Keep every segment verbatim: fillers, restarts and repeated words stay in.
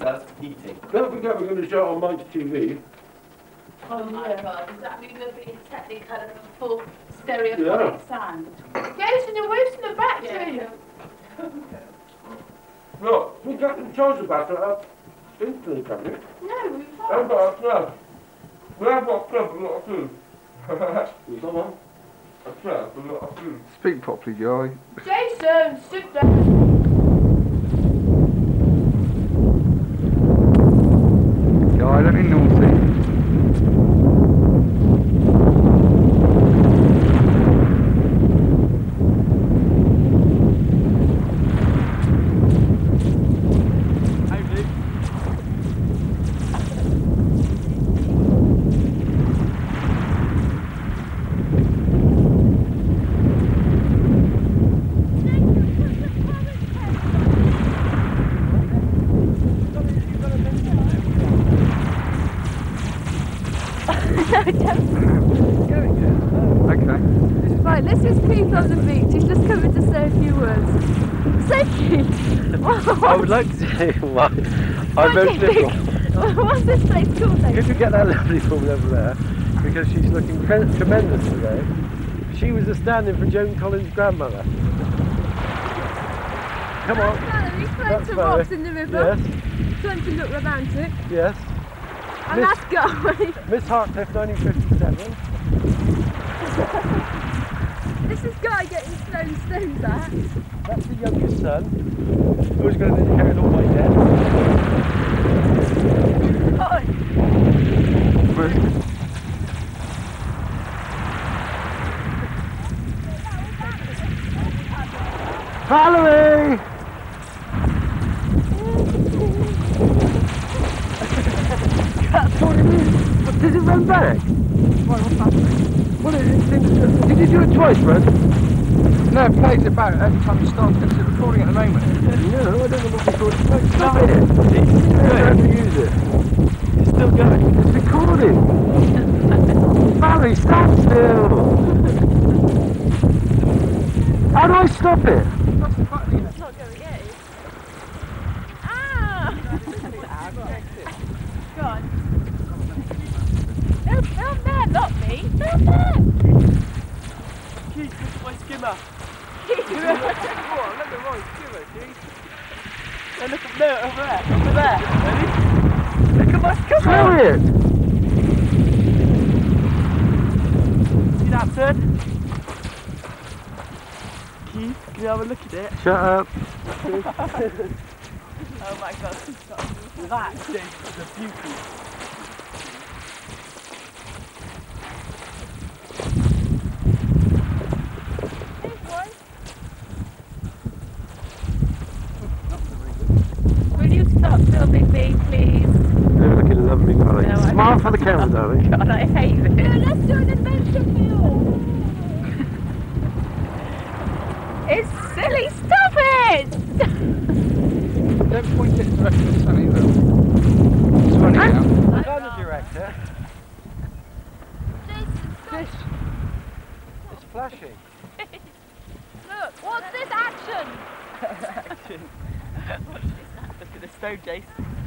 that's heating. Don't forget we're going to show it on Mike's T V. Oh my god, does that mean we're being technicolor for full stereophonic yeah. sound? Jason, the roof's in the back yeah. too. Look, we got the trouser back up instantly, can't we? No, we can't. I've got a club. We have got a club, a lot of food. You come on. A club, a lot of food. Speak properly, Guy. Jason, sit down. Guy, let me naughty. Right, let's just keep on the beach. He's just coming to say a few words. Sophie! I would like to say why I'm most little. What's this place called then? Could you get that lovely woman over there? Because she's looking tremendous today. She was a stand-in for Joan Collins' grandmother. Come on. He's throwing some rocks in the river. Yes. Trying to look romantic. Yes. And Miss, that's Guy. Miss Hartcliffe, nineteen fifty-seven. This is Guy getting thrown stones at. That's the youngest son, who's going to inherit all my debt. Oh. Valerie! What, did it run back? Why, what's happening? What did it seem to, did you do it twice, Brad? No, it plays it back every time you start. It's recording at the moment. No, I don't know what recording. No, stop it! It's still going. To use it. It's still going. It's recording. Valerie, stand still! How do I stop it? That's the button. It's not going yet. Ah! Go on. No, film there, not me. Film there! Keith, look at my skimmer. Keith! Look at my skimmer, Keith. And look at there, over there, over there. Ready? Look at my skimmer. Throw it! See that turn? Keith, can you have a look at it? Shut up. Oh my god. That is a beauty. Will you stop filming me, please? You're looking lovely, darling. No, Smile for the camera, darling. God, I hate this. No, let's do an adventure film. It's silly. Stop it! Don't point it directly at Sunnyville. It's funny now. I'm the director. Fish. It's flashing. Look, what's this action? Action. Look at the stone, Jace.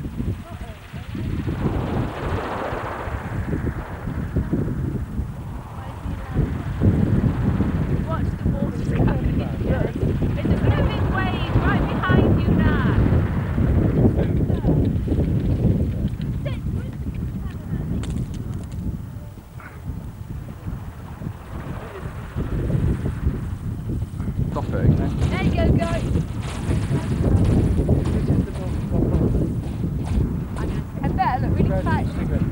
Watch the water coming. It's a moving wave right behind you now. Stop it again. There you go, guys. I better look really tight.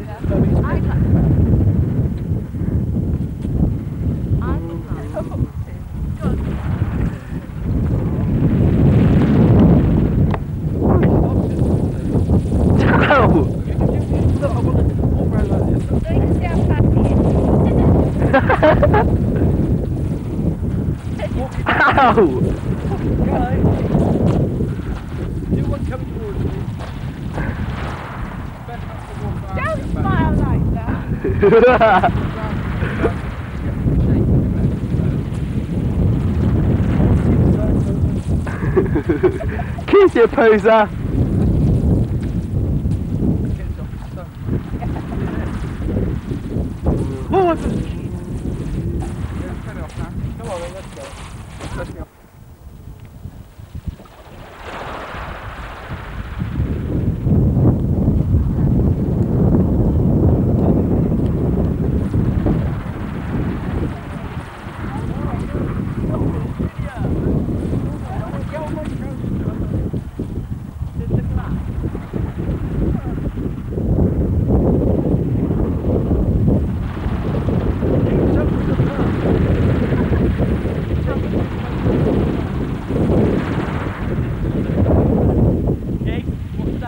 Ow! Guys, do one coming towards me. Don't smile like that. Kiss you, poser!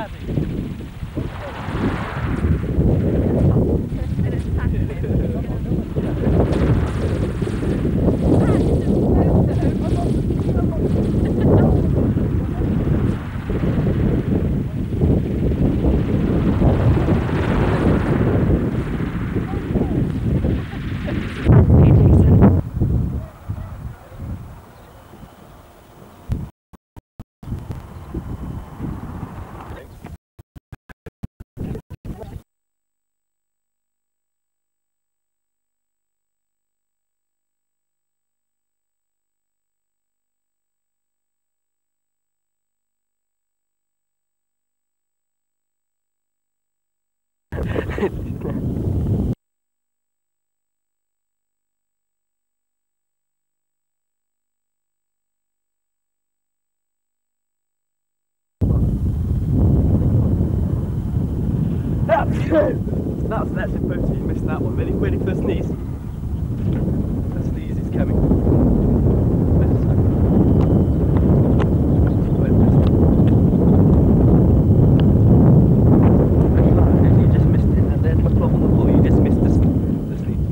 That's that's a photo. You missed that one. Ready? Ready for the sneeze? The sneeze is coming. Where's the sun? You just missed it, and there's my twelve on the floor. You just missed the, the sneeze.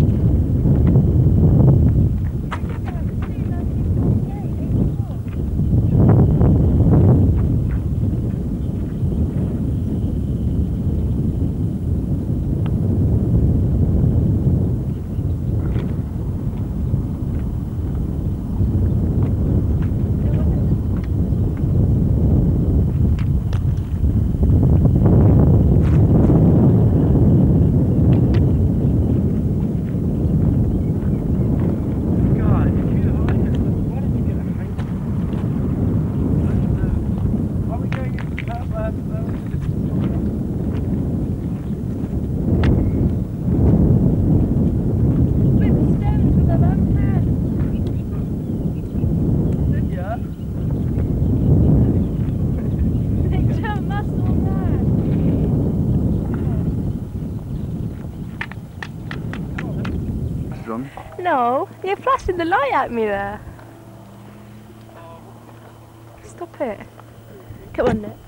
No, you're flashing the light at me there. Stop it. Come on, Nick.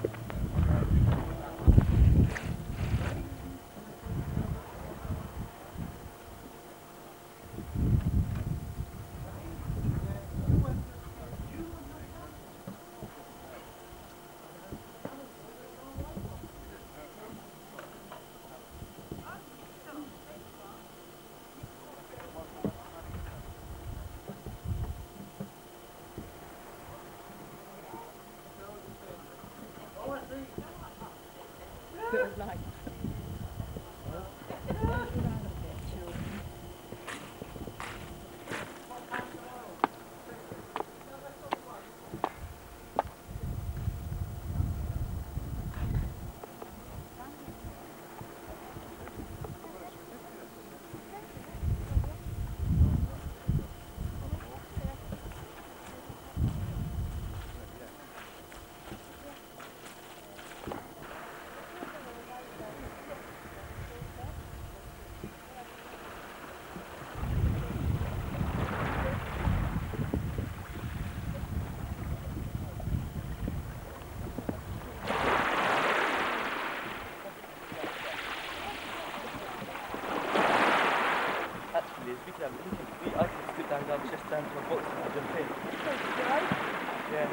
Just down to a box and jump in. Yeah.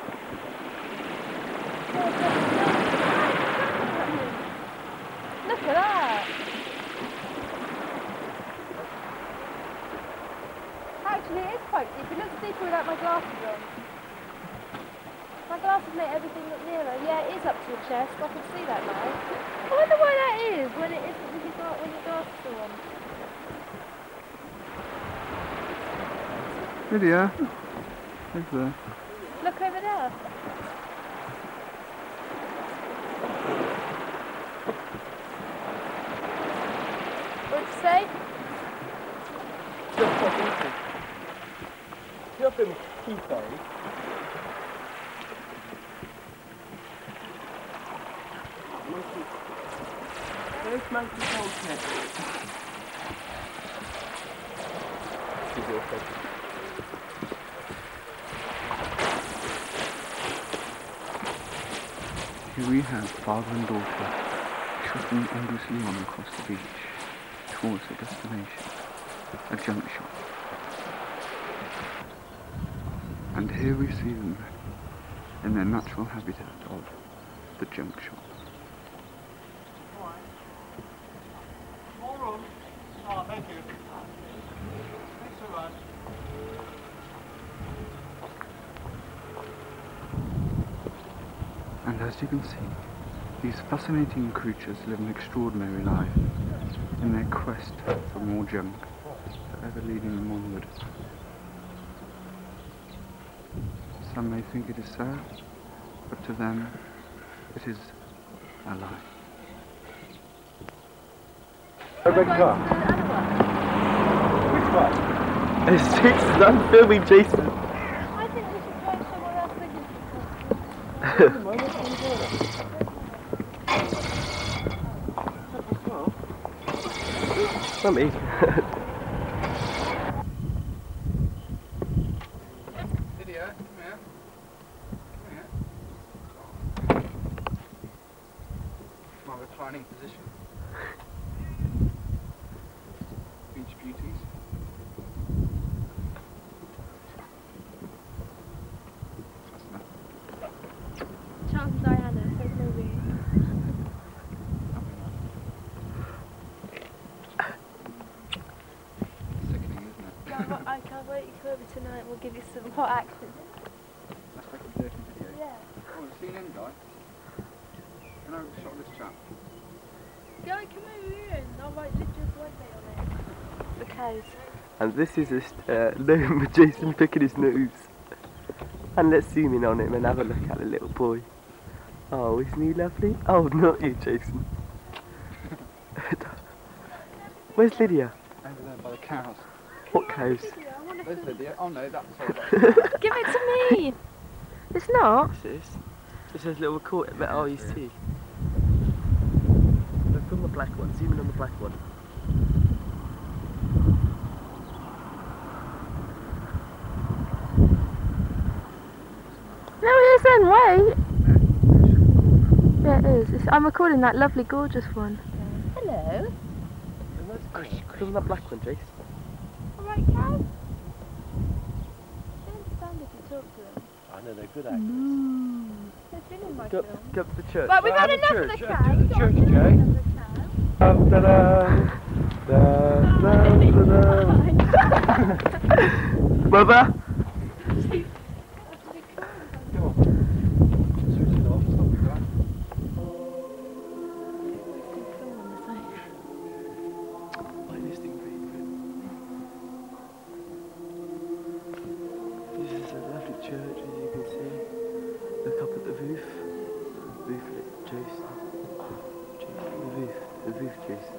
Look at that. Actually, it is quite deep. It looks deeper without my glasses on. My glasses make everything look nearer. Yeah, it is up to your chest. I can see that now. I wonder why that is when it isn't with your, gla when your glasses are on. Lydia, over there. Look over there. What'd you say? Jump off into. Jump in Kito. There's monkey culture. She's all focused. Here we have father and daughter shuffling aimlessly on across the beach towards a destination, a junk shop. And here we see them in their natural habitat of the junk shop. More room. Oh, thank you. Thanks so much. And as you can see, these fascinating creatures live an extraordinary life in their quest for more junk, forever leading them onward. Some may think it is sad, but to them, it is a lie. A red car. Which one? It's Jason. I'm filming Jason. I think we should try somewhere else than Not me. Lydia, come here. Come here. My reclining position. Beach beauties. Charles and Diana, there's no room. Sickening, isn't it? I can't wait to come over tonight. We'll give you some hot action. That's like a dirty video. Yeah. Oh, we've seen him, guy. Can I shot this chap? Guy, come over here and I'll write Lydia's birthday on it. The cows. And this is just uh, loom with Jason picking his nose. And let's zoom in on him and have a look at the little boy. Oh, isn't he lovely? Oh, not you, Jason. Where's Lydia? Over there by the cows. What cows? There's Lydia. Oh no, that's all. Give it to me! It's not. What's this? It says little court but oh, you see. Look on the black one, zoom in on the black one. No, it isn't. Wait. Yeah, it is. It's, I'm recording that lovely, gorgeous one. Hello. Look on that black one, Jace. Alright, cow. They understand if you talk to them. I know, they're good actors. They've been in my Go, film. go up to the church. Right, we've Uh, had the enough church, of the yeah, cow. do the We've got church, enough Jay. of the cow. Da, da, da, da, da, da. Mother? Switch it off, stop it, guy. Why this thing beeping? This is a lovely church, as you can see. Look up at the roof. Roof, Jason. Jason, the roof. The roof, Jason.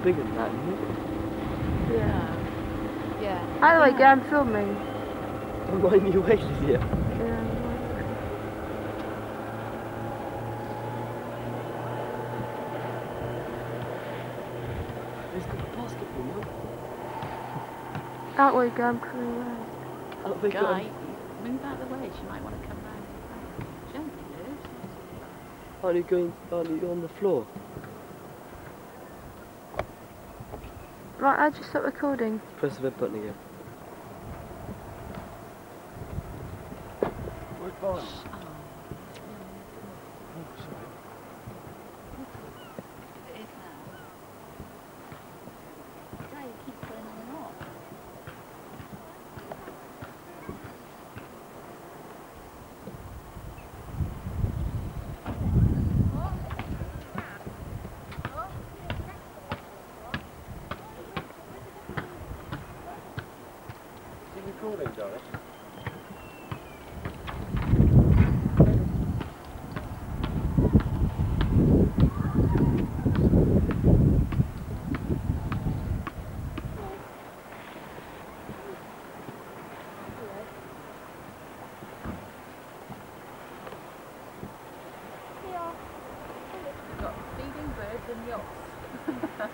bigger than that, isn't it? Yeah. Yeah. By the way, Yeah. Gary, I'm filming. Don't mind you waiting here. Yeah. There's got a basketball, look. That way, Gary, I'm coming around. Oh, they got Guy, a- move out of the way. She might want to come round. Jump, dude. Aren't you going, aren't you on the floor? Right, I just stopped recording. Press the red button again. Where's Barney? Oh. Oh, sorry. It is now. Yeah, you keep going on and off. Is he recording, darling? Got feeding birds and yachts.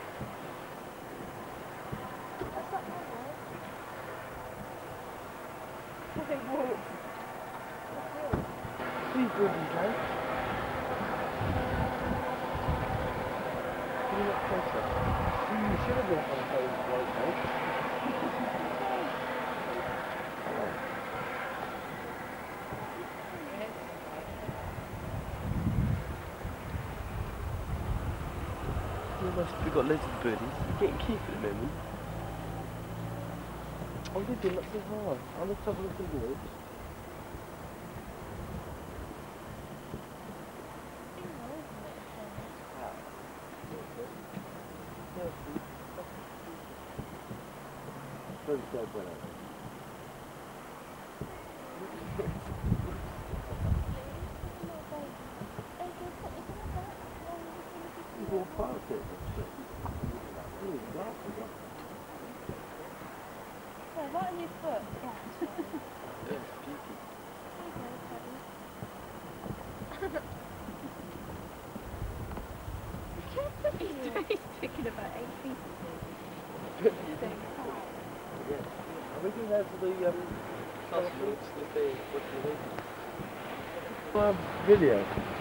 Please do these, guys. Can you look closer? Mm, you should have been on those right now. You must have got loads of birdies. You're getting cute at the moment. Oh, you're doing that so hard. On the top of the board. Yeah, right on your foot. He's taking about eight feet of it. Are we going out to the um, Crossroads to see what you think? Um, video.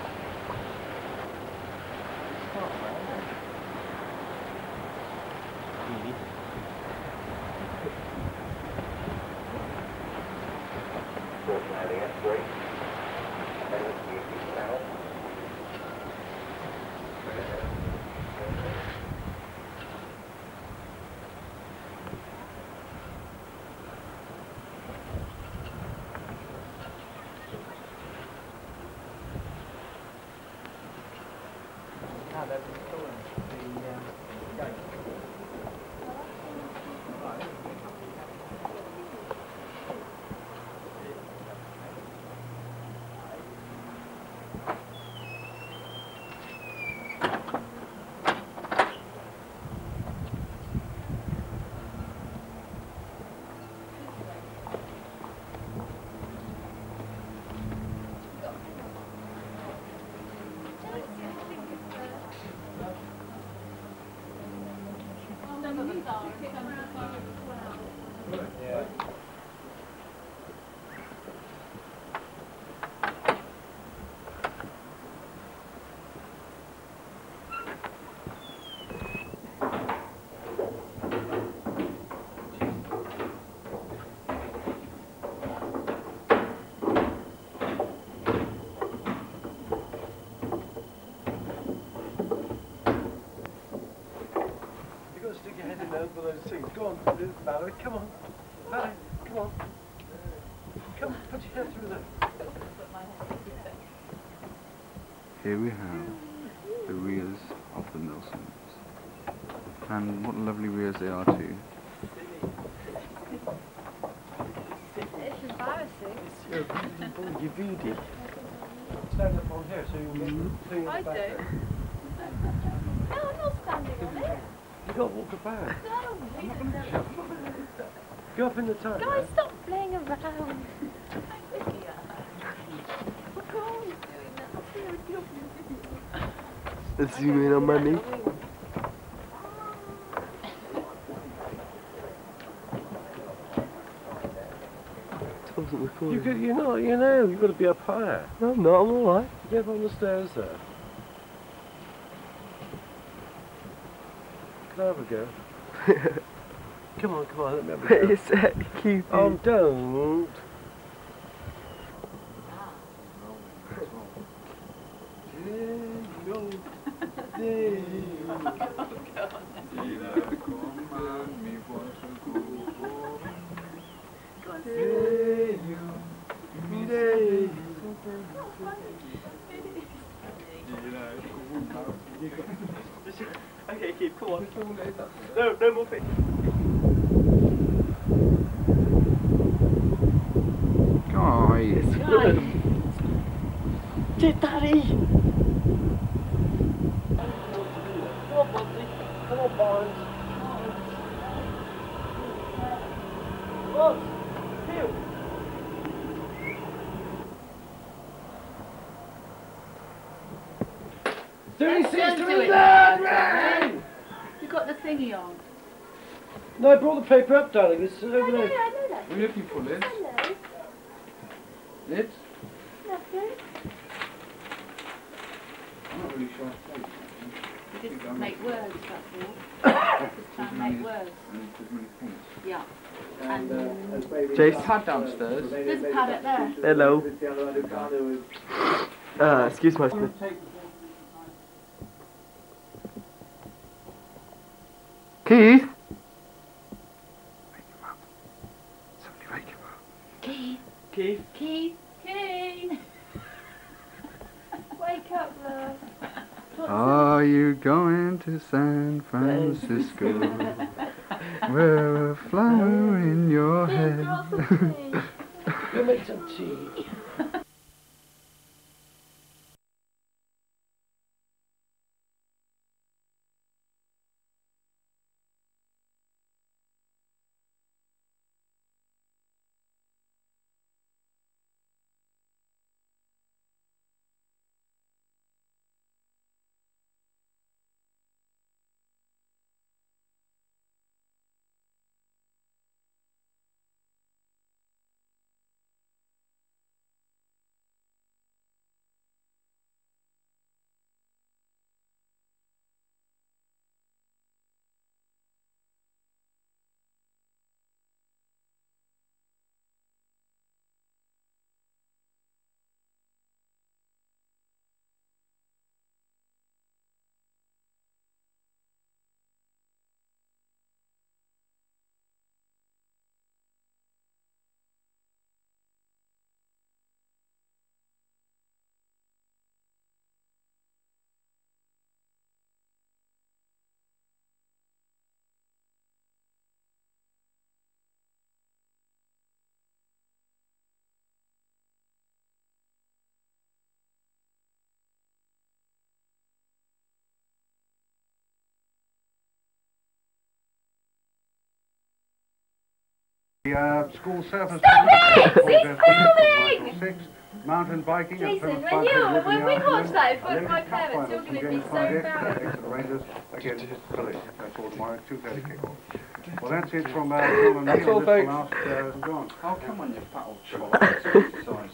Go on, Valerie, come on. Valerie, come on. Come, put your head through there. Here we have the rears of the Nilsons. And what lovely rears they are too. It's embarrassing. It's your beautiful, your beauty. Stand up on here so you'll get the thing I at the back do. there. No, I'm not standing on it. You got to walk about. I'm not going to jump. Go up in the tank. Guys, stop playing around. Let's zoom in on Mummy. It wasn't recording. You could, you know, you know, you've got to be up higher. No, I'm not, I'm alright. Get up on the stairs there. Can I have a go? Come on, come on, let me have a go. It's uh, cute. Oh, don't. Okay, keep, come on. No, no more things. Guys. Did Daddy! Come on, Bonzi. Come on, Barnes. Bonds, here. Let's thirty-six don't to do it that, now, man! You got the thingy on. No, I brought the paper up, darling. It's over I know, there. I know that. What are you looking for, Liz? Hello. Liz? Nothing. I'm not really sure I played. You just make words, that's all. Just try and make words. And there's many points. Yeah. And Jace. Pad downstairs. there's a pad up there. Hello. Uh, excuse my speech. Keith? Wake him up. Somebody wake him up. Keith. Keith? Keith. Keith. Wake up, love. Are you going to San Francisco? Wear a flower in your Here, head. got some tea. Go make some tea. The uh, school surface Stop camp it! He's filming! six, mountain biking at Jason, Plymouth when you, Park when we River watch that in front of Olympic my Cup parents, you're finals going to from be James so Cardiff, embarrassed. Exeter Rangers against Village. That's all tomorrow, two thirty kickoff. Well, that's it from uh, John and me. That's all, and this folks. will last, uh, John. Oh, come on, you fat old child. Exercise.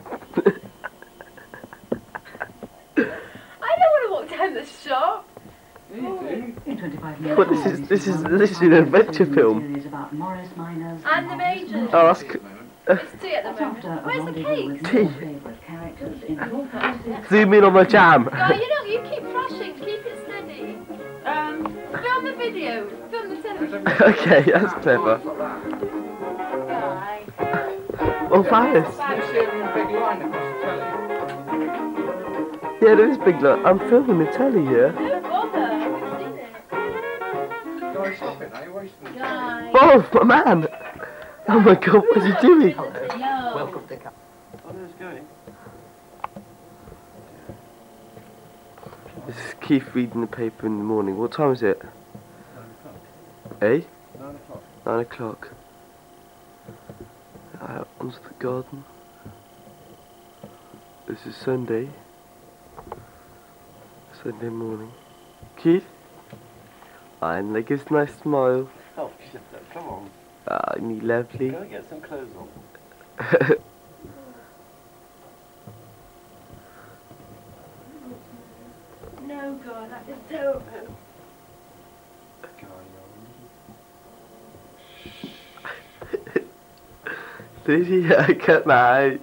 I don't want to walk down the shop. Yeah, you do. But this is this is this is an adventure film. And the majors. Oh, that's c It's tea at the moment. Where's the cake? tea. Zoom in on my jam. Guy, you know, you keep flashing. Keep it steady. Um, film the video. Film the television. Okay, that's clever. Guy. Oh, Paris. Big line across the telly. Yeah, there is big look. I'm filming the telly here. Don't bother. We've seen it. Guys, stop it now, you're wasting it. Guy. Oh, my man. Oh my God, what's he doing? No. Welcome to Cap. Oh, there's going. This is Keith reading the paper in the morning. What time is it? Eh? Nine o'clock. Nine o'clock. Out onto the garden. This is Sunday. Sunday morning. Keith? And like his nice smile. Oh, shit, come on. Ah, you lovely. Go and get some clothes on. No, God, that is terrible. Lydia, come out.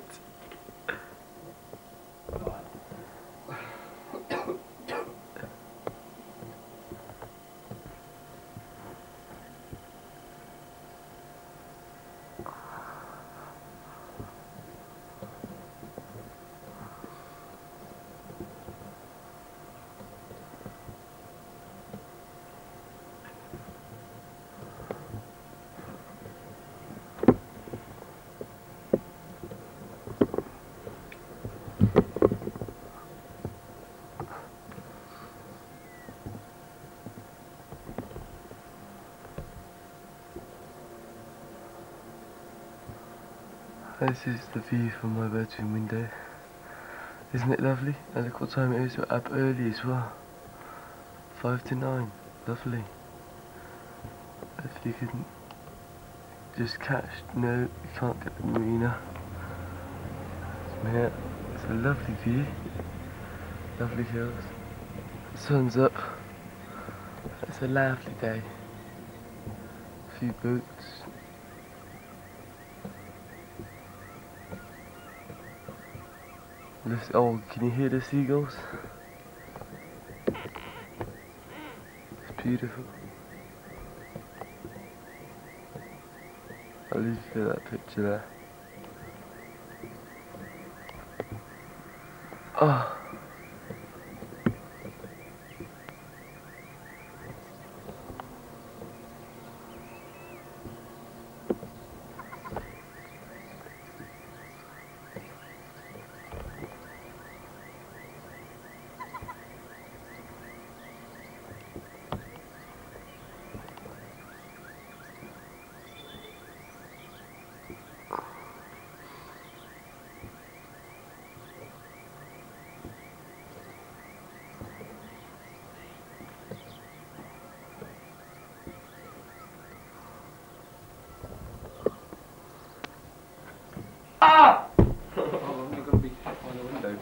This is the view from my bedroom window. Isn't it lovely? And look what time it is, we're up early as well. Five to nine. Lovely. If you can just catch, no, you can't get the marina. Yeah, it's a lovely view. Lovely hills. The sun's up. It's a lovely day. A few boats. Listen, oh, can you hear the seagulls? It's beautiful. I'll leave you that picture there. Oh. Ah! Oh, I'm going to be on the window.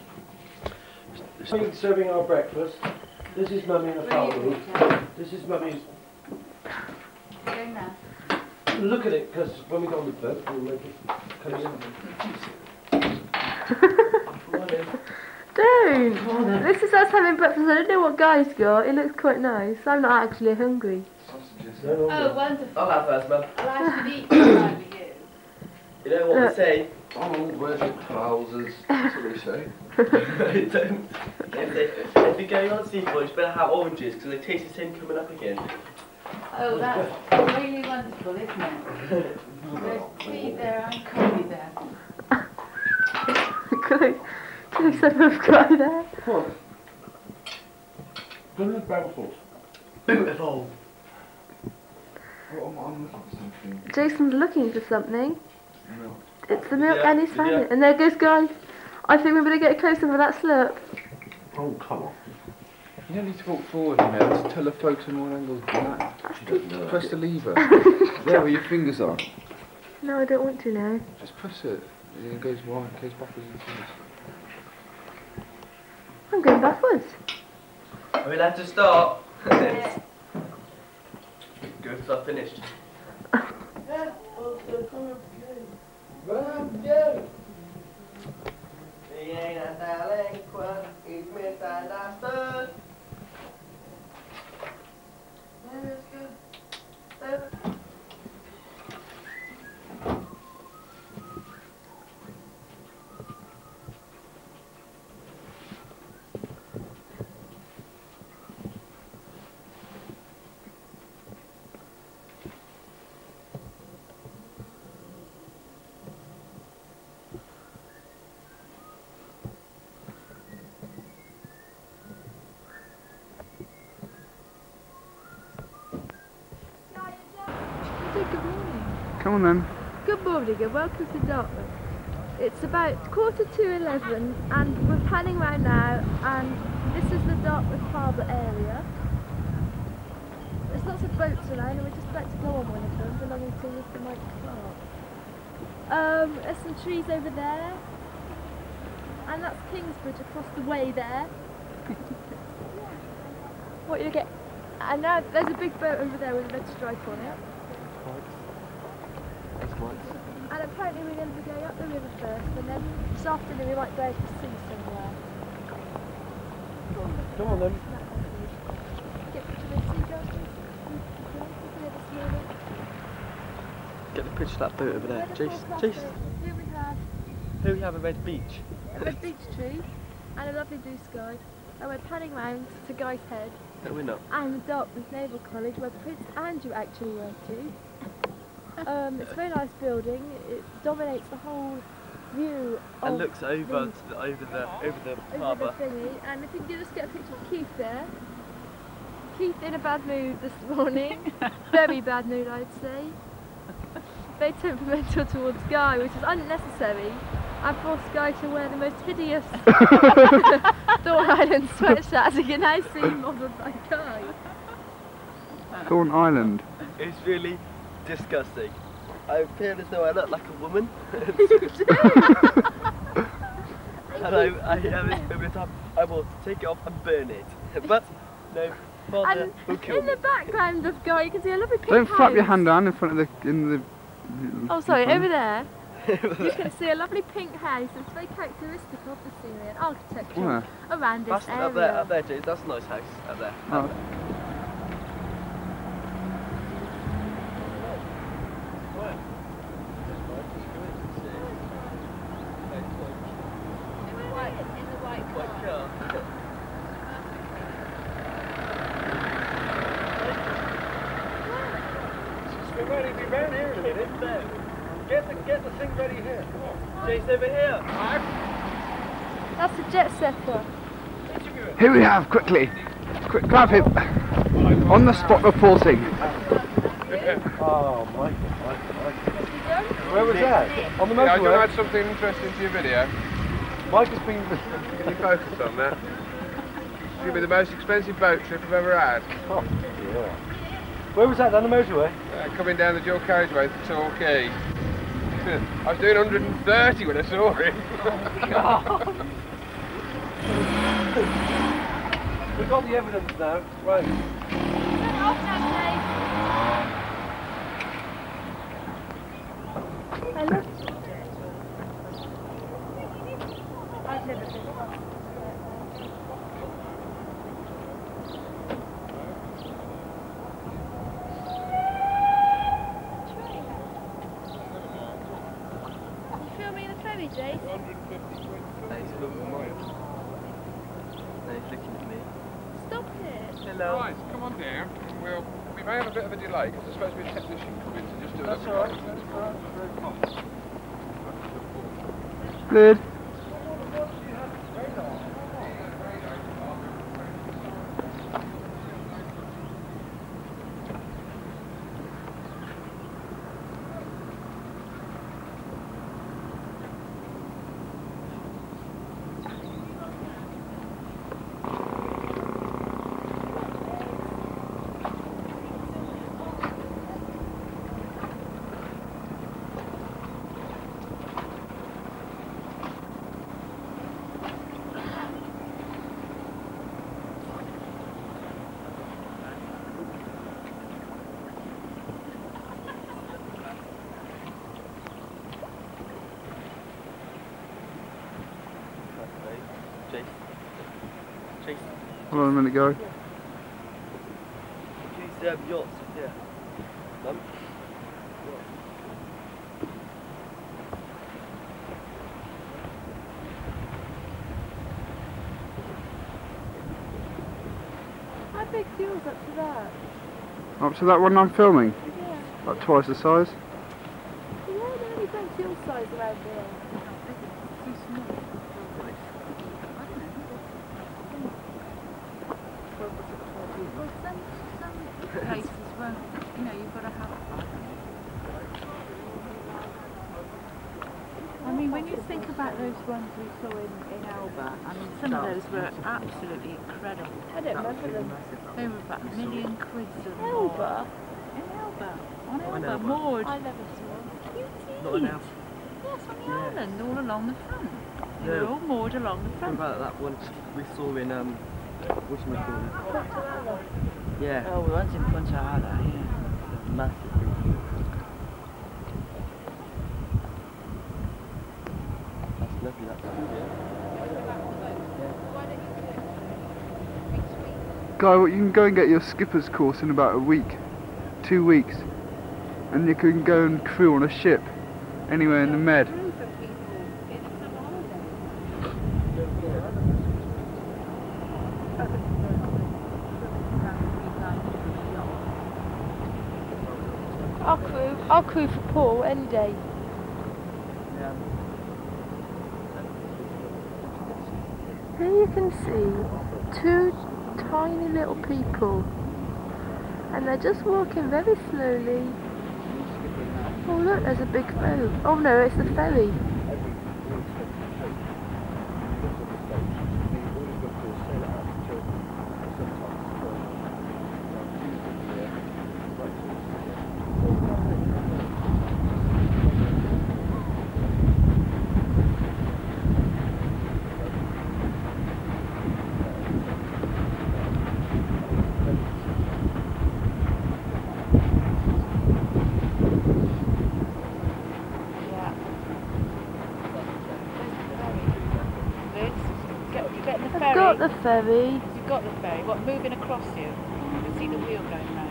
Been serving our breakfast. This is Mummy and the family. This is Mummy's. Go now. Look at it, because when we go on the boat, we'll make it come in. Come on in. Don't! Come on in. This is us having breakfast. I don't know what Guy's got. It looks quite nice. I'm not actually hungry. No, no, Oh, no. wonderful. I'll have first, Mum. Well, I should eat right with you. You know what Look. they say? Oh, where's your trousers? That's what they say. Don't. If, they, if you're going on seafood, you better have oranges because they taste the same coming up again. Oh, that's really wonderful, isn't it? There's tea there and coffee there. Chloe, Chloe said we've got there. Come on. Go to the brown sauce. Beautiful. Oh, I'm, I'm looking for something. Jason's looking for something. No. It's the milk Yeah, and he's found yeah. it. And there goes Guy. I think we better get closer for that slurp. Oh, come on. You don't need to walk forward in there. Just telephoto in one angle's black. Press the lever. There where your fingers are. No, I don't want to now. Just press it. And it goes wide, it goes backwards and forwards. I'm going backwards. Are we allowed to start? Yeah. Good, so I've finished. on then. Good morning and welcome to Dartmouth. It's about quarter to eleven and we're panning round now, and this is the Dartmouth Harbour area. There's lots of boats around and we're just about to go on one of them belonging to Mister Mike Clark. Um, there's some trees over there, and that's Kingsbridge across the way there. What you get? And now there's a big boat over there with a red stripe on it. And apparently we're going to be going up the river first, and then this afternoon we might go to sea somewhere. Come on then. Get to the seagulls. Get the picture of that boat over there. Jason, Jason. Here we have Here we have a red beach. a red beech tree and a lovely blue sky, and we're panning round to Guy's Head No, we're not. and the Dartmouth Naval College, where Prince Andrew actually went to. Um, it's a very nice building. It dominates the whole view of And looks over the, to the, over the over the over harbour. the thingy. And if you can just get a picture of Keith there. Keith in a bad mood this morning. Very bad mood, I'd say. Very temperamental towards Guy, which is unnecessary, and forced Guy to wear the most hideous Thorn Island sweatshirt, as you can now see modelled by Guy. Thorn Island. It's really disgusting. I feel as though I look like a woman. You do! And I, I have this moment of time, I will take it off and burn it. But no, father And will kill in me. the background of Guy, you can see a lovely pink Don't flap your house. hand down in front of the in the. Oh, sorry, in front. over there. You can see a lovely pink house. It's very characteristic of the scenery and architecture Where? around this That's area. up there, up there, James. That's a nice house up there. Oh. Up there. In the white, in the white White car. car. We're ready to be round here in a minute. Get the, get the thing ready here. Come on. James, over here. That's a jet setter. Here we have, quickly. Quick, grab him. On the spot reporting. Oh, Michael, Michael, Michael. Where Where was that? On the Yeah, I motorway? add something interesting to your video. Mike has been... Can you focus on that? It's going to be the most expensive boat trip I've ever had. Oh, yeah. Where was that? Down the motorway? Uh, coming down the dual carriageway to Torquay. I was doing one hundred and thirty when I saw it. We've got the evidence now. Right. Hello. I've never been. You filming the ferry, Jace? No, he's filming mine. No, he's looking at me. Stop it. Hello. Right, come on down. We'll, we may have a bit of a delay because there's supposed to be a technician coming to just do That's it. all right. That's all right. Good. Jason. Jason. Hold on a minute, Guy. These um, yachts here. None? How big's yours up to that? Up to that one I'm filming. Yeah. About twice the size. Yeah, there only plenty your size around here. Well, some, some places won't, you know, you've got to have when you think about those ones we saw in, in Elba, I mean, some of those were absolutely incredible. I don't remember them. They were about a million quid or more. Elba? In Elba. On On Elba, Elba. moored. I never saw them. Cuties. Not enough. Yes, on the Yeah. island, all along the front. They Yeah. were all moored along the What front. about that one we saw in, um, what's it called? Yeah. Oh, the ones in Punta Ala, yeah. Massive thing. That's lovely, that's Guy, what, you can go and get your skipper's course in about a week, two weeks, and you can go and crew on a ship anywhere in the Med. I'll crew, I'll crew for Paul any day. Here you can see two tiny little people, and they're just walking very slowly. Oh look, there's a big ferry. Oh no, it's the ferry. I've got the ferry. You've got the ferry. What, moving across you? You can see the wheel going round.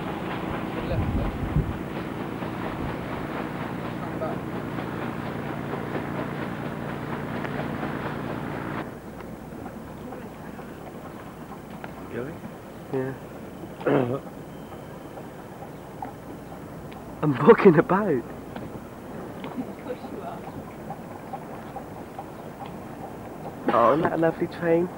Going? Yeah. I'm walking about. Oh, isn't that a lovely train?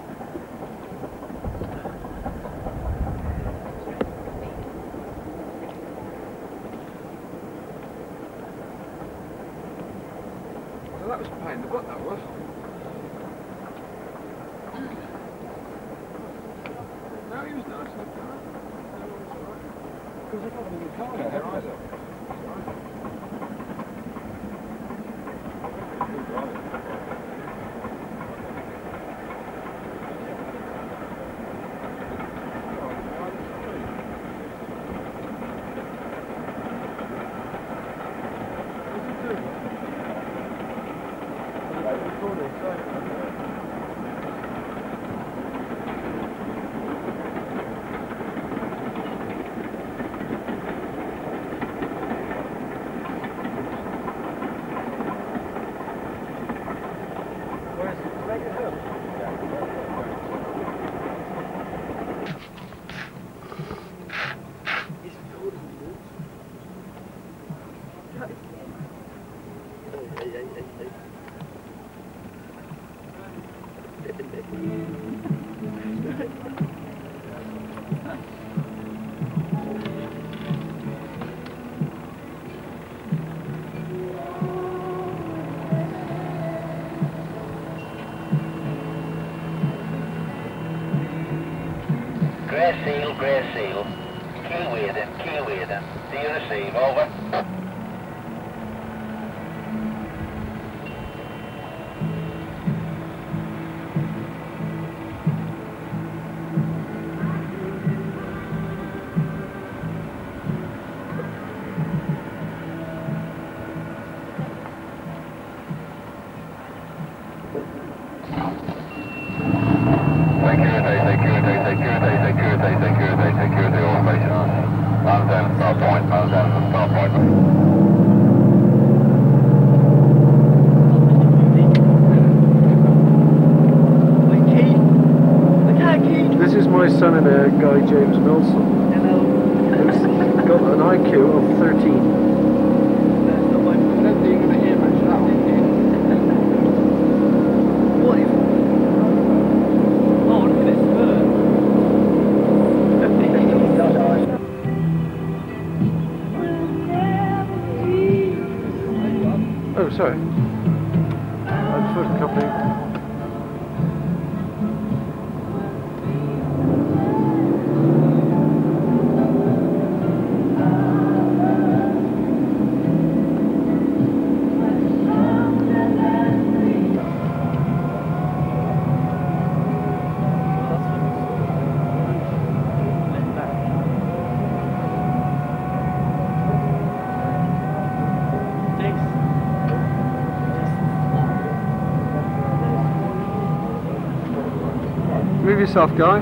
So that was a pain in the butt, that was. No, he was nice enough. Because I don't think car there either. Grey seal, grey seal. Key Weirden, key Weirden. Do you receive? Over. Security, security, security, security, security, security, all stations. Miles down, stop point, miles down, stop point. This is my son and a guy, James Milson. Hello. Who's got an I Q of thirteen. That's not my I don't think you're going to hear much of that one. What is... Oh, look at this bird. Oh, sorry. Move yourself, guy.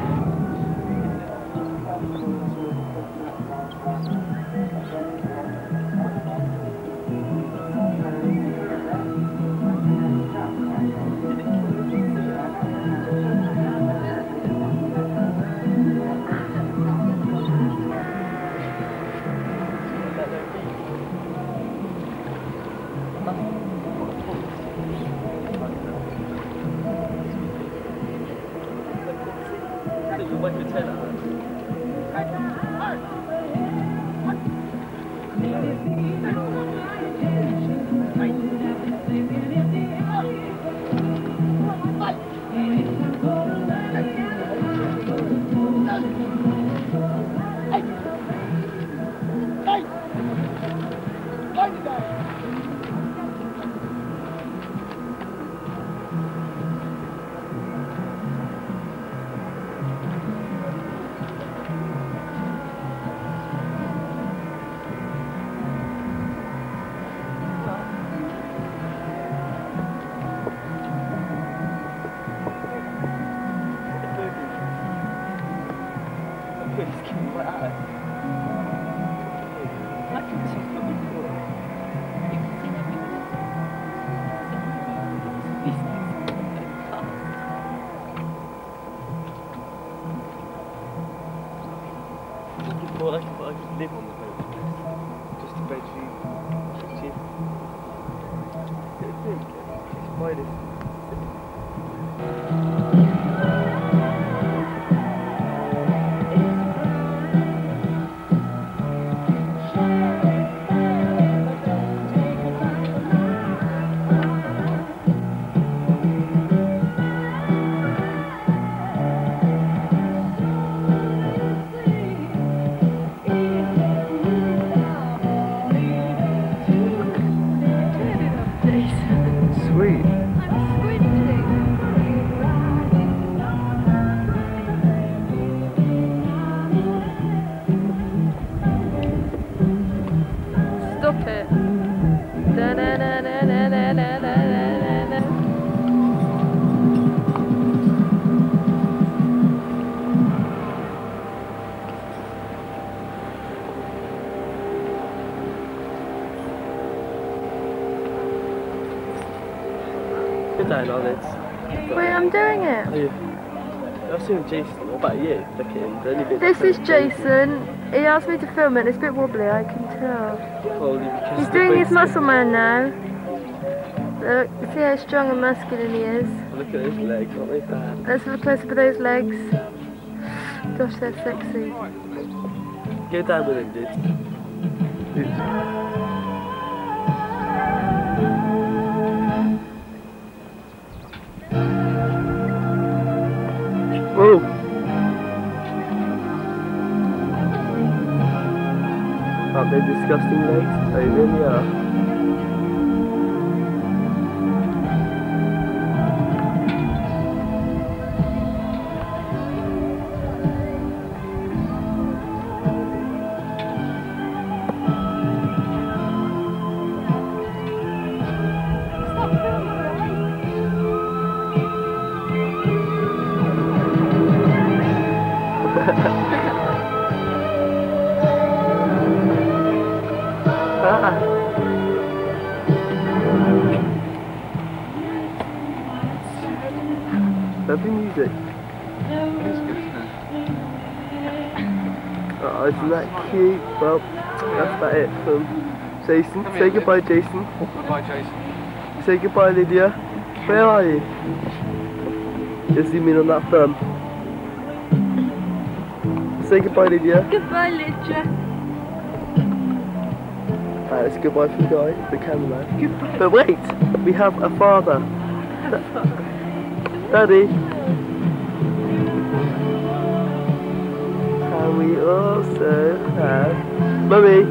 Well, I could, I could live on the boat, just to bed you, cheap. I think it's quite a Good night, Alex. Wait, I'm doing it. Are you? I've seen Jason. What about you? Looking, the only bit This is Jason. He asked me to film it. It's a bit wobbly, I can tell. Probably because He's the doing his boat's muscle man now. Look, see how strong and masculine he is. Look at his legs, aren't they bad? Let's have a close up of those legs. Gosh, they're sexy. Go down with him, dude. Whoa! Aren't they disgusting legs? They really are. Lovely music. Oh, isn't that cute? Well, that's about it from Jason. Say goodbye, Jason. Goodbye, Jason. Say goodbye, Lydia. Where are you? Just zoom in on that thumb. Say goodbye, Lydia. Goodbye, Lydia. Alright, it's goodbye from Guy, the cameraman. Goodbye. But wait, we have a father. Daddy. And we also have Mummy.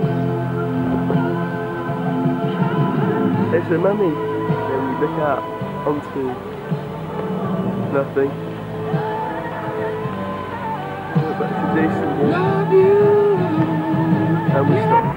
It's a mummy. Then we look out onto nothing. Back to Jason here. Love you. And we stop.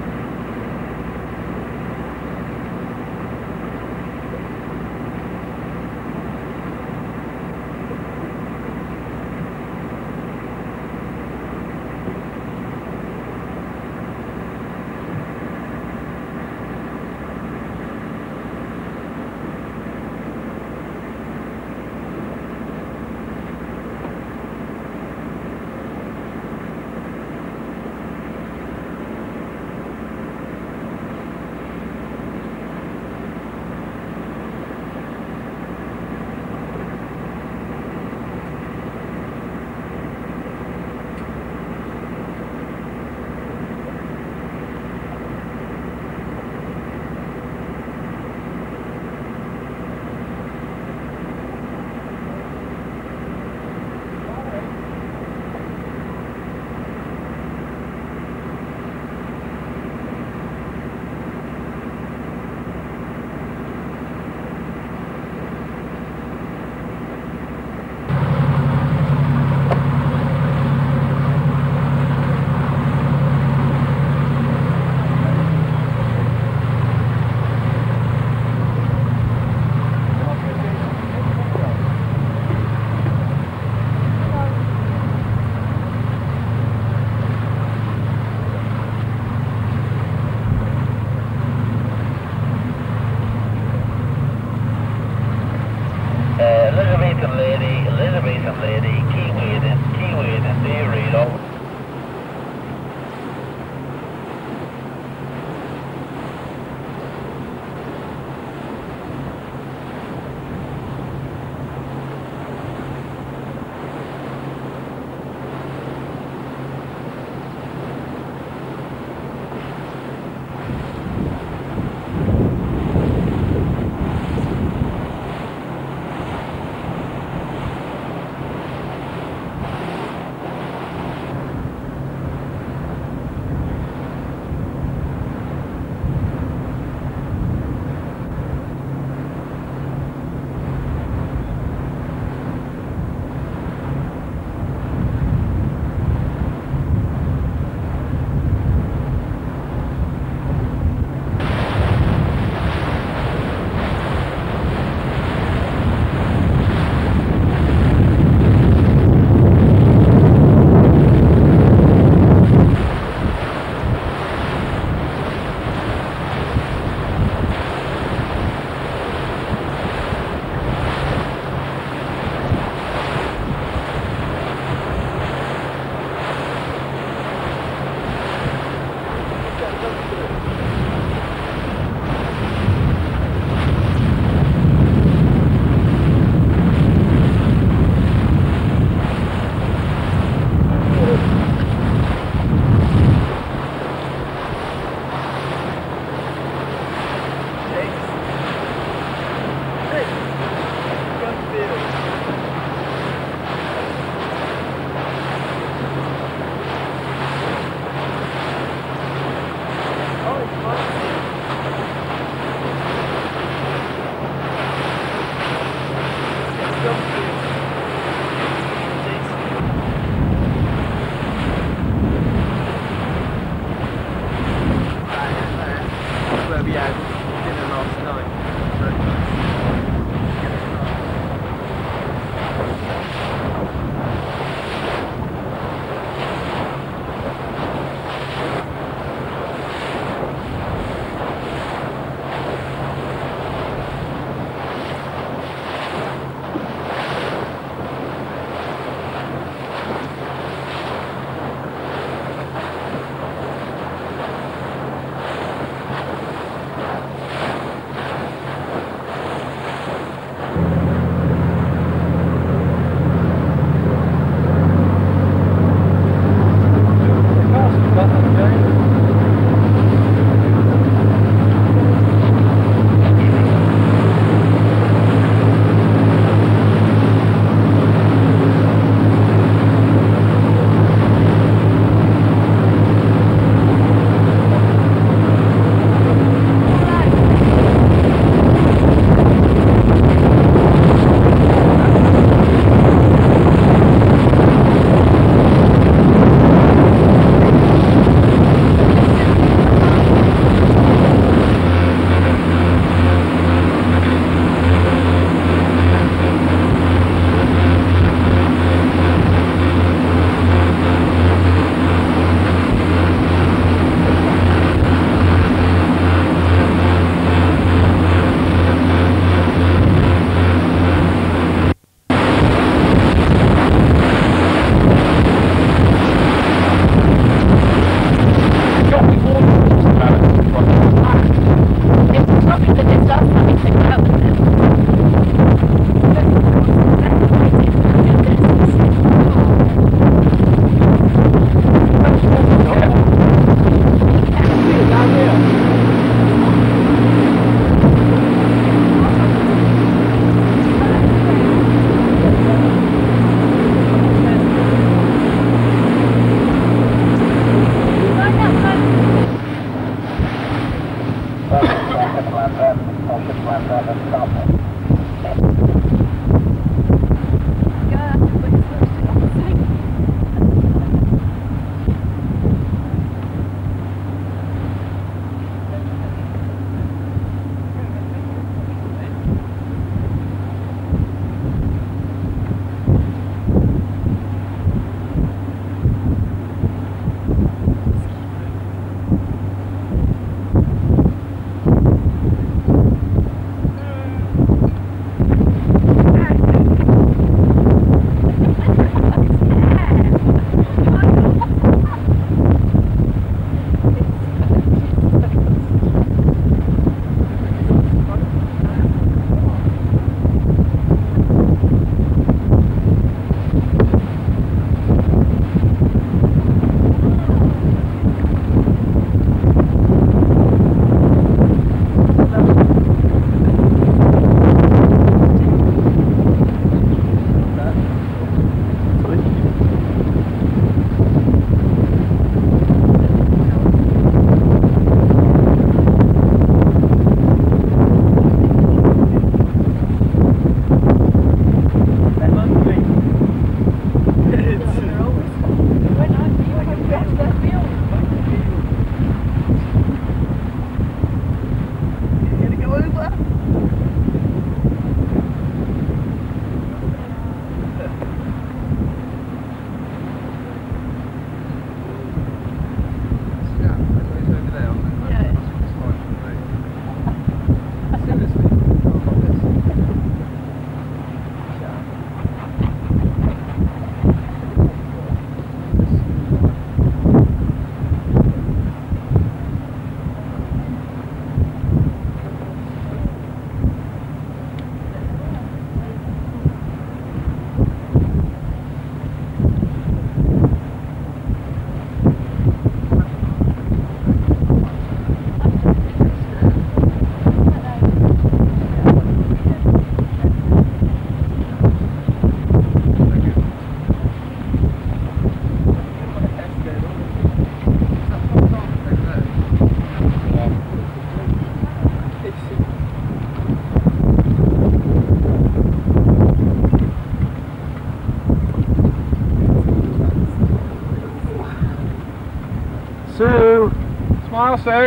also.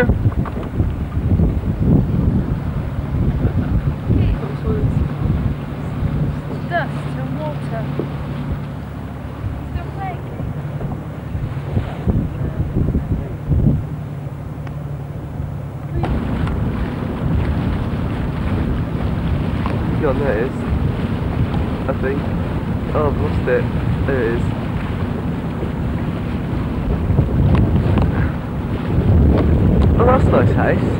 Dust and water. Still playing. Yeah, there it is. I think. Oh, I've lost it. There it is. Oh, that's a nice house.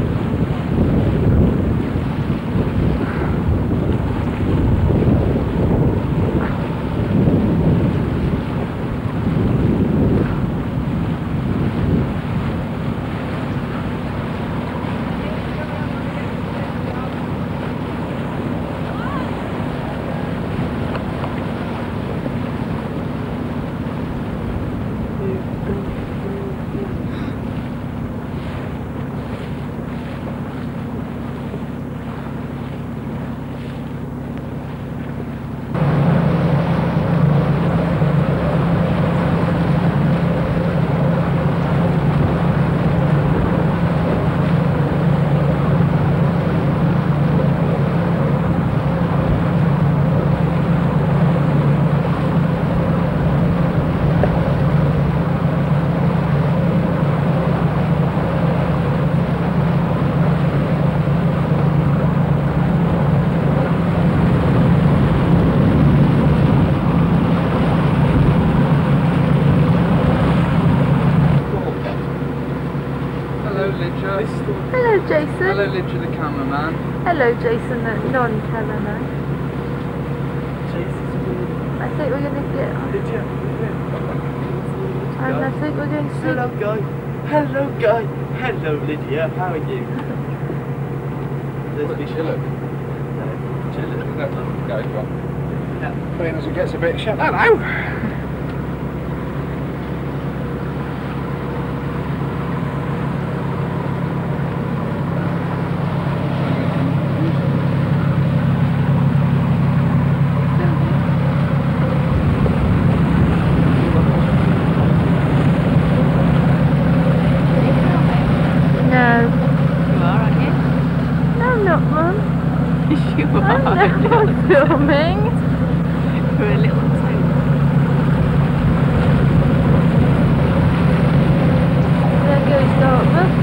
Hello, Jason. Hello, Lidger the cameraman. Hello, Jason, the non-cameraman. I think we're going to get on. And I think we're going to see... Hello, guy. Hello, guy. Hello, Lydia. How are you? There's me chilling. No, chilling. Go, go on. Being as it gets a bit shut. Hello. Filming. For a little toot. There goes Dartmouth.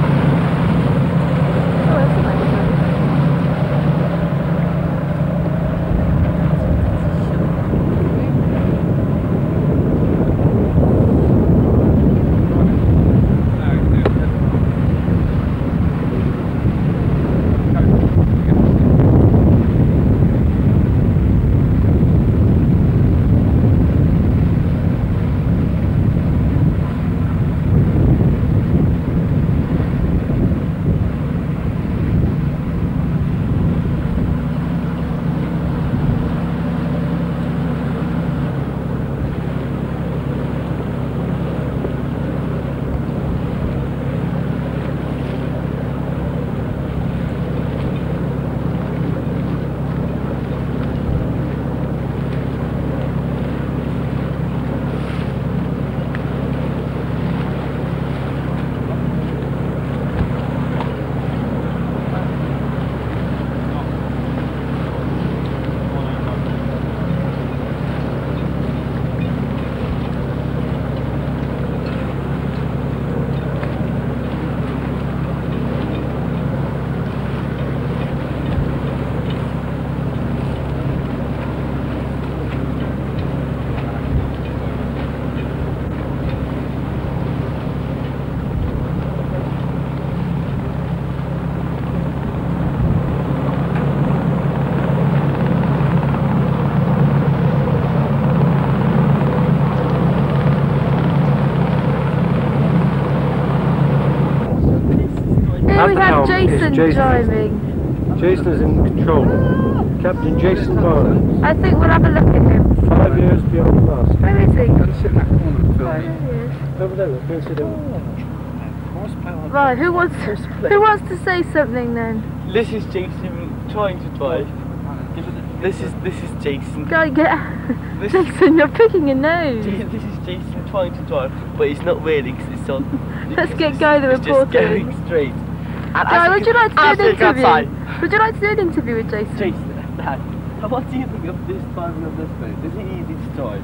Oh, that's a nice one. We have Jason, Jason driving. Jason is in control. Captain Jason Barnes. I think we'll have a look at him. Five years beyond the last. Where is he? Go and sit in that corner and film. There he is. Over there, go and sit down. Right, who wants to, who wants to say something then? This is Jason trying to drive. Give it a This is this is Jason. Go get This Jason, you're picking your nose. This is Jason trying to drive, but he's not really because it's on. Let's get Guy the It's just reporter. going straight. And Guy, would you like to do an interview? Outside. Would you like to do an interview with Jason? Jason, Dad, what do you think of this driving on this boat? Is it easy to drive?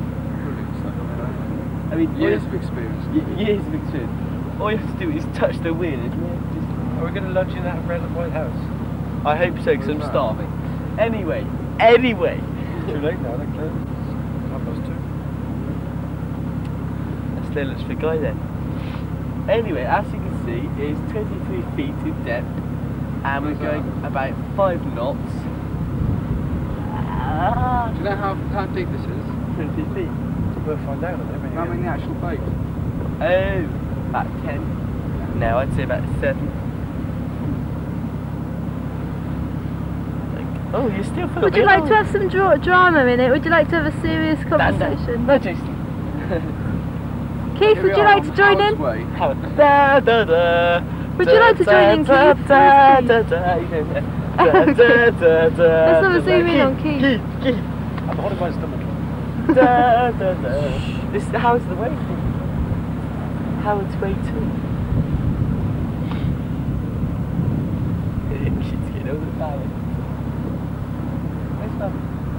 I mean, Years of experience. Y years of experience. All you have to do is touch the wheel, isn't it? Just Are we going to lunch in that red and white house? I hope so, because I'm Where's that? starving. Anyway, anyway. Too late now, they're closed. Half past two. Let's stay lunch for Guy then. Anyway, as you can see, it's twenty-three feet in depth, and we're going about five knots. Ah, Do you know how, how deep this is? twenty feet. We'll find out. I mean the actual boat. Oh, about ten. No, I'd say about seven. Oh, you're still full Would of you it. like Oh. to have some dra drama in it? Would you like to have a serious conversation? No, Jason. Keith, would you like to join in? Da, da, da, Would you like to join in, da, Keith? da, da, da, you know, da, da, da, da, Let's have a da, zoom in Keith, on Keith. Keith, Keith. I'm holding my stomach. Da, da, da. This, how's the way? Howard's way too. Shit's getting over the balance. Where's Mum?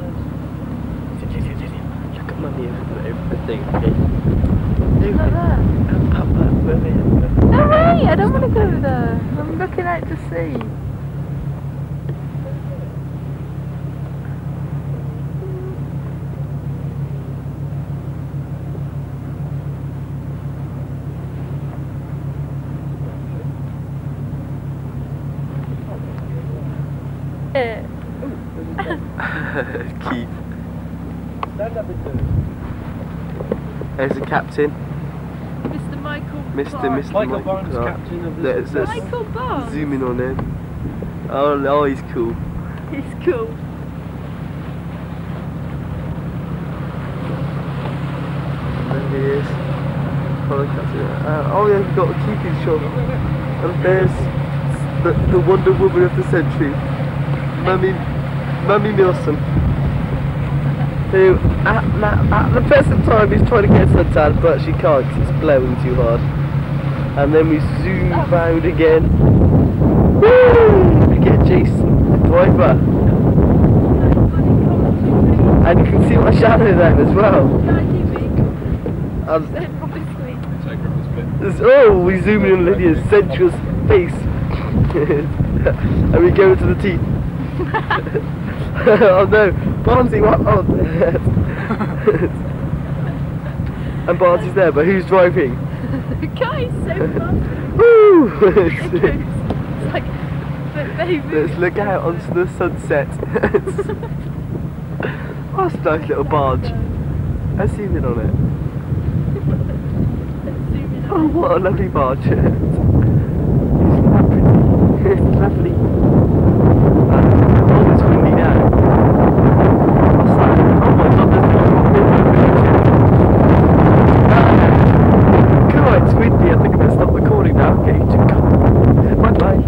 Look at Mummy over everything, okay? Like that. Papa, where are you? No way, I don't want to go there. I'm looking out to sea. Keith. There's the captain. Mister Michael Mister Clark. Mister Michael Michael Barnes, Clark. captain of the Let's, let's Michael Barnes. zoom in on him. Oh, oh, he's cool. He's cool. There he is. Oh, captain. Uh, oh yeah, we've got a keeping shot. And there's the, the Wonder Woman of the century, Mummy, Mummy Milson. Who, at, at, at the present time, is trying to get suntan, but she can't because it's blowing too hard. And then we zoom round again. Woo! We get Jason, the driver. And you can see my shadow there as well. Um, there's- oh, we zoom in on Lydia's sensuous face. And we go to the teeth. Oh no, Barnsley, what? Oh, and Barnsley's there, but who's driving? The guy's so fun. Woo! It's like, but baby. Let's look out onto the sunset. Oh, it's a nice little barge. Let's zoom in on it. Oh, what a lovely barge. It's lovely. It's lovely. Uh, oh, it's windy now. What's that? Oh my god, there's one. God, it's windy. I think I'm going to stop recording now. Okay, bye bye.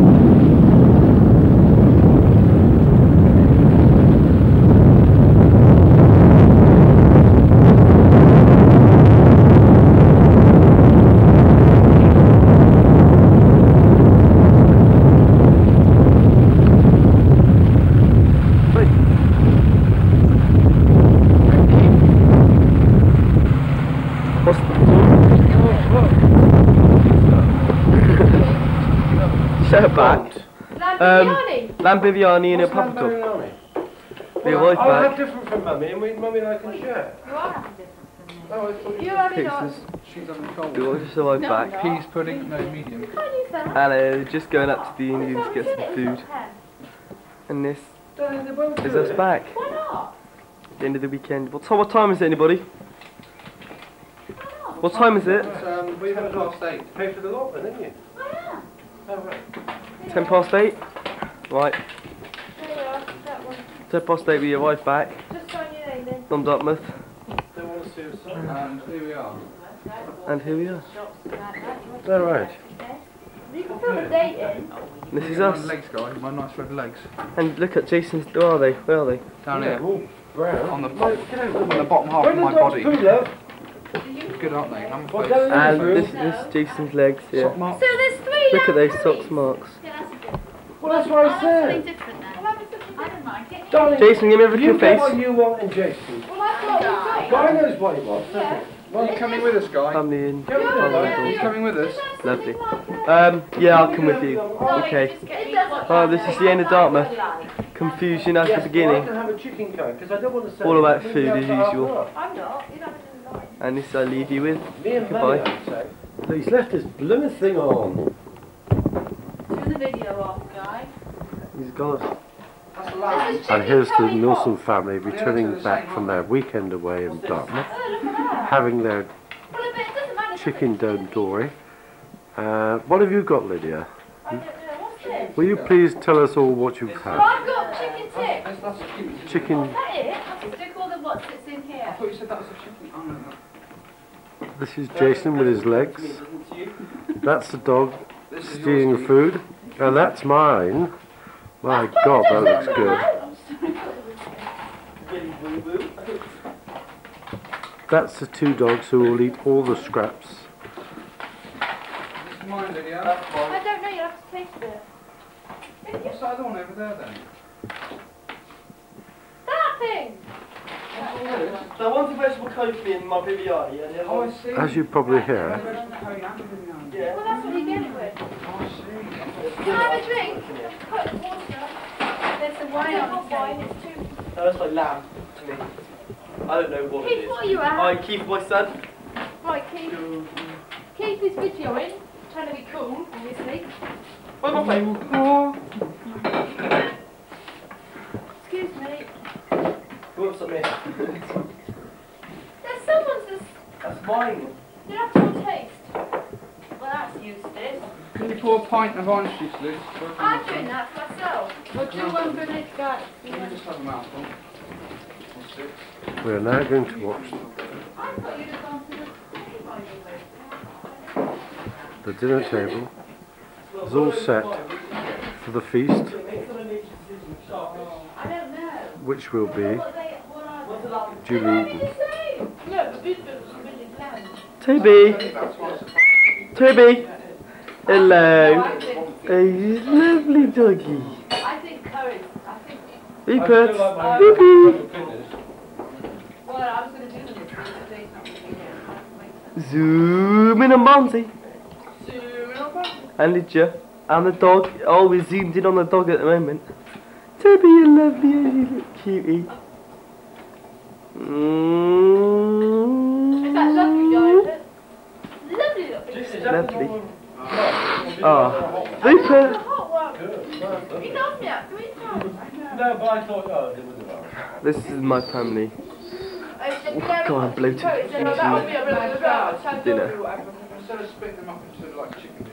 Back. Lambignani. Um, Lambignani in a pub talk. Be a wife Oh, I'm back. different from Mummy, and we, Mummy and I can share. You are having different from me. Oh, I thought You're having not. Pictures. She's having cold. Be a wife so wife No, back. no. Peas pudding, no medium. And uh, just going up to the Indians to get some food. And this is us back. Why not? At the end of the weekend. What, what time is it, anybody? What time is it? Um, we had a last eight. Pay for the lot then, didn't you? Oh, right. Ten past eight? Right. There you are, that one. Ten past eight with your wife back. Just sign your name then. From Dartmouth. They want to see us. And here we are. And here we are. All right. You can put a date in. This is My us. legs, guys. My nice red legs. And look at Jason's. Where are they? Where are they? Down Yeah, here. all brown. On the, bottom, on the bottom half Where of the my dogs body. poo, love? Good, aren't they? I'm Well, face. don't And Through. this, this is Jason's legs. Sock Yeah. marks. So there's three. Look at young those puppies. socks marks. Yeah, that's a good. Well, that's what I I'll have something said. different then. I'll have something I don't mind. Get Darling, Jason, give me a look at you your get face. what you want and Jason. Well, I've got Guy. Guy knows what he wants, doesn't Yeah. he? Well, you coming with us, guy? Family in. Come with us, Are you guy. coming with us? Lovely. Um, yeah, I'll come with you. Okay. Just get me what Oh, this is the end of Dartmouth. Confusion at the Yes, well, I beginning. can have a chicken curry because I don't want to say All about we'll food be as out for half usual. an hour. I'm not. You're not in the line. And this I leave you with. Me and Goodbye. Manny, I'd say. But he's left his blooming thing on. Turn the video off, guy. He's gone. That's a lamb. And here's the Nilsson family returning back from their weekend away in Dartmouth, having their Well, it doesn't matter. chicken dondoori. Uh, what have you got, Lydia? I don't know. What's this? Will you please tell us all what you've Well, had? I've got chicken tips. That's, that's a chicken. Chicken. Is that it? Stick all the what's that's in I here. thought you said that was a chicken. Oh, no, no. This is Jason with his legs. That's the dog This is stealing yours, the food. And that's mine. My God, that looks good. That's the two dogs who will eat all the scraps. This is mine, Lydia. I don't know. You'll have to taste it. What's that other one over there, then? That thing. So I want a vegetable coffee in my biryani. And the Oh, I see. As you probably hear, Vegetable curry and biryani. Yeah. Well, that's what you get it with. Oh, I see. Can I have a drink? Cut water. There's some I wine don't on want the wine. table. It's too. No, that's like lamb to me. I don't know what it Keith, is. what are you at? Hi, Keith, my son. Right, Keith. Keith is videoing. Trying to be cool, obviously. Where's my plate? Excuse me. Who wants some here? There's someone's just. That's mine. You have to all taste. Well, that's useless. Can you pour a pint of orange juice, Liz? I'm doing that for myself. We'll do one for this guy. Can you just have a mouthful? Or six? we are now going to watch I thought you'd have gone to the table. the dinner table. It's all set for the feast, I don't know. which will be What they, what are they? duly eaten. Yeah, but this bit's really bland. Toby. That's what. Toby. Hello. I think, A lovely doggy. I think curry. I think, Rupert. well, Boopy. I was going to do this, but today's not going to be here. Zoom in on Bonzi. Super. And Lydia. And the dog. Oh, we're zoomed in on the dog at the moment. Toby, you lovely, you little cutie. Mm. Is that lovely, guys? Lovely, lovely. Lovely. Oh, Rupert. Hot one. He knows me out three times. No, but I thought, oh, it was about. This is my family. Oh, God, I'm bloated. That'll be a really good Dinner. Instead of splitting them up into like chicken